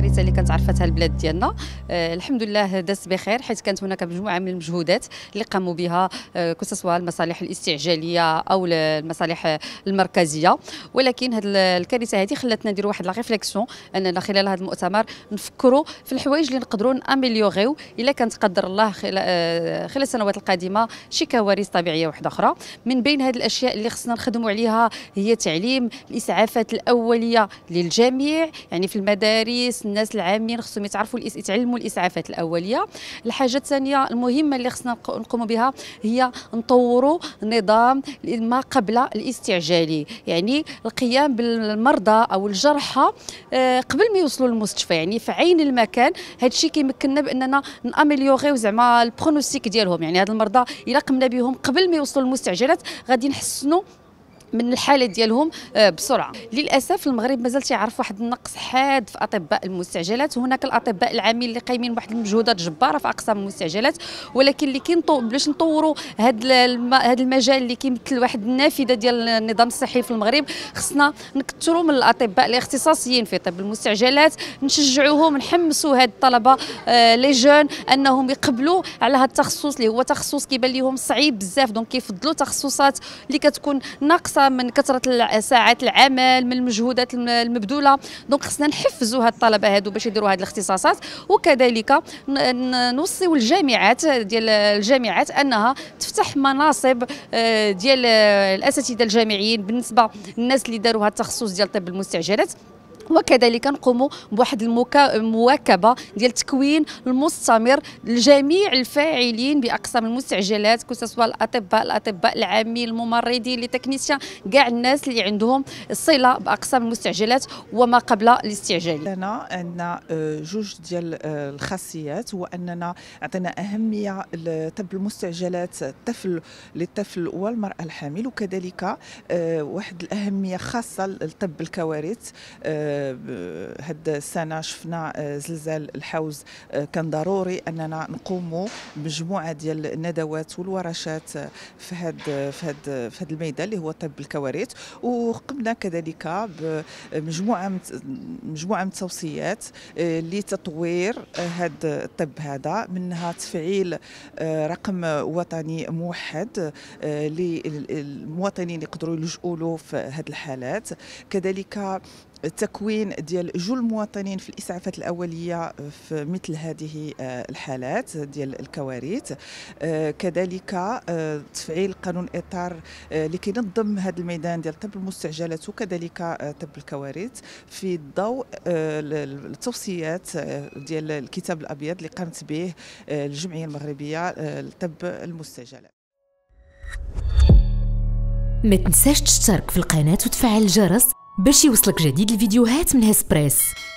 الكارثه اللي كانت عرفتها البلاد ديالنا. الحمد لله دازت بخير، حيث كانت هناك مجموعه من المجهودات اللي قاموا بها كسوا المصالح الاستعجاليه او المصالح المركزيه. ولكن هذه الكارثه هذه خلاتنا نديروا واحد لا ريفليكسيون، اننا خلال هذا المؤتمر نفكروا في الحوايج اللي نقدروا ناميليوريو الا كانت قدر الله خلال السنوات القادمه شي كوارث طبيعيه واحده اخرى. من بين هذه الاشياء اللي خصنا نخدموا عليها هي تعليم الاسعافات الاوليه للجميع، يعني في المدارس الناس العامين خصهم يتعلموا الاسعافات الاوليه. الحاجه الثانيه المهمه اللي خصنا نقوموا بها هي نطوروا نظام ما قبل الاستعجالي، يعني القيام بالمرضى او الجرحى قبل ما يوصلوا للمستشفى، يعني في عين المكان. هذا الشيء كيمكننا باننا ناميليوريو زعما البرونوستيك ديالهم، يعني هاد المرضى الا قمنا بهم قبل ما يوصلوا للمستعجلات غادي نحسنوا من الحاله ديالهم بسرعه. للاسف المغرب مازال تيعرف واحد النقص حاد في اطباء المستعجلات. هناك الاطباء العامين اللي قايمين بواحد المجهودات جباره في اقسام المستعجلات، ولكن اللي باش نطوروا هذا المجال اللي كيمثل واحد النافذه ديال النظام الصحي في المغرب، خصنا نكثروا من الاطباء الاختصاصيين في طب المستعجلات، نشجعوهم، نحمسوا هاد الطلبه لي جون انهم يقبلوا على هذا التخصص اللي هو تخصص كيبان لهم صعيب بزاف، دونك كيفضلوا تخصصات اللي كتكون ناقصه من كثره ساعات العمل، من المجهودات المبذوله. دونك خصنا نحفزوا هاد الطلبه هادو باش يديروا هاد الاختصاصات، وكذلك نوصيو الجامعات انها تفتح مناصب ديال الاساتذه الجامعيين بالنسبه للناس اللي داروا هاد التخصص ديال طب المستعجلات. وكذلك نقوموا بواحد المواكبه ديال التكوين المستمر لجميع الفاعلين باقسام المستعجلات، كسوا الاطباء العامين، الممرضين، لي تكنيسيان، كاع الناس اللي عندهم صله باقسام المستعجلات وما قبل الاستعجال. عندنا جوج ديال الخاصيات، هو اننا عطينا اهميه لطب المستعجلات للطفل والمراه الحامل، وكذلك واحد الاهميه خاصه لطب الكوارث. هاد السنه شفنا زلزال الحوز، كان ضروري اننا نقوموا بمجموعه ديال الندوات والورشات في هاد الميدان اللي هو طب الكوارث، وقمنا كذلك بمجموعه من التوصيات لتطوير هاد الطب هذا، منها تفعيل رقم وطني موحد للمواطنين اللي يقدروا يلجؤوا له في هاد الحالات، كذلك التكوين ديال جول المواطنين في الإسعافات الأولية في مثل هذه الحالات ديال الكوارث، كذلك تفعيل قانون إطار اللي كينظم هذا الميدان ديال طب المستعجلات وكذلك طب الكوارث في ضوء التوصيات ديال الكتاب الأبيض اللي قامت به الجمعية المغربية لطب المستعجلات. ما تنساش تشترك في القناة وتفعل الجرس باش يوصلك جديد الفيديوهات من هسبريس.